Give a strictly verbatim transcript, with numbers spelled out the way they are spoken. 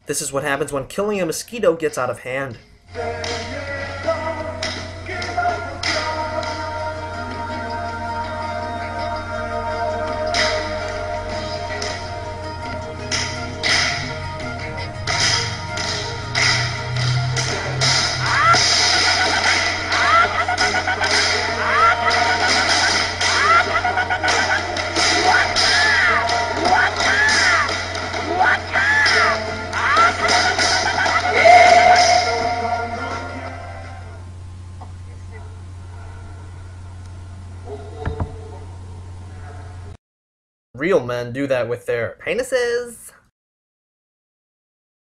This is what happens when killing a mosquito gets out of hand. Real men do that with their penises.